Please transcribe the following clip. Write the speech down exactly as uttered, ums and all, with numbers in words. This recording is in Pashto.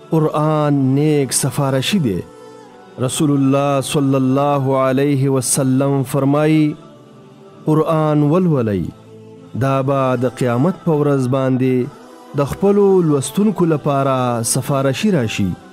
قرآن نیک سفارشی دی. رسول الله صلی الله علیه وسلم فرمایي قرآن ولولئ، دا به د قیامت په ورځ باندې د خپلو لوستونکو لپاره سفارشي راشي.